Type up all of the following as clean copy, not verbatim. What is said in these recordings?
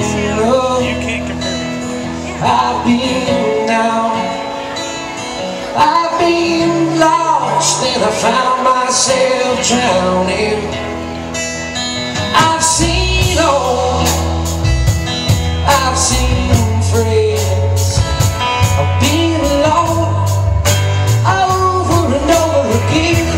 in love. You can't compare me. I've been down, I've been lost, and I found myself drowning. I've seen all, I've seen friends, I've been alone over and over again.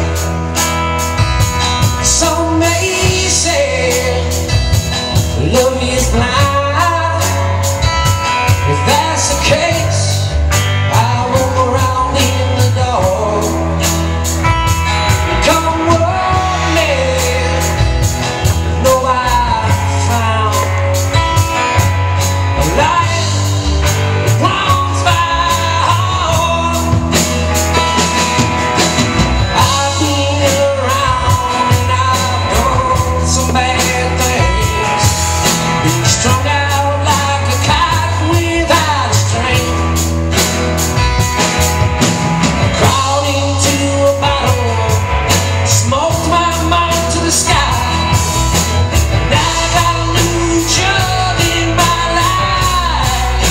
Some may say love is blind. If that's the case, I roam around in the dark. Come what may, know I found a light that warms my heart. I've been around and I've done some bad things. Been strung out like a kite without a string. Crawled into a bottle, smoked my mind to the sky. Now I got a new jug in my life.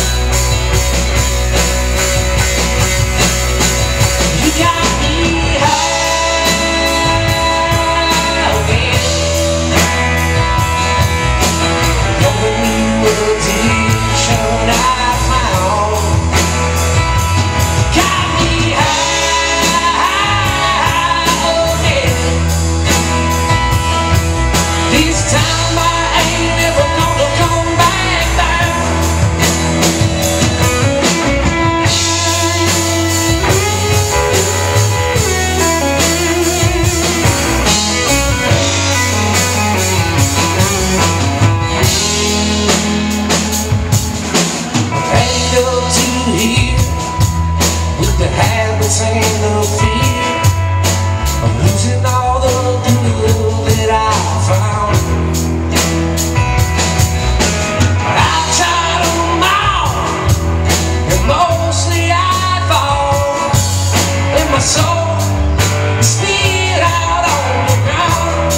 You got me high again. Never knew addiction I found. Got me high again. This time I ain't never gonna come back down. Ain't up to here with the habits and the fear of losing all the good that I found. I've tried 'em all, and mostly I fall, and my soul is spit out on the ground.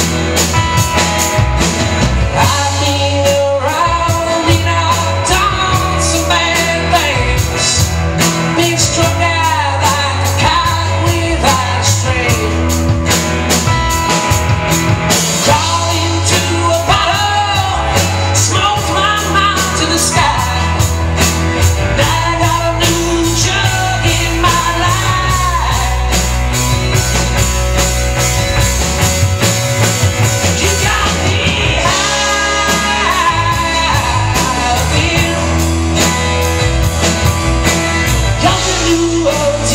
I've been around and I've done some bad things. Been struck out like a kite without a string. Crawled into a bottle, smoked my mind to the sky. Now I got a new jug in my life. You got me high again. Got the new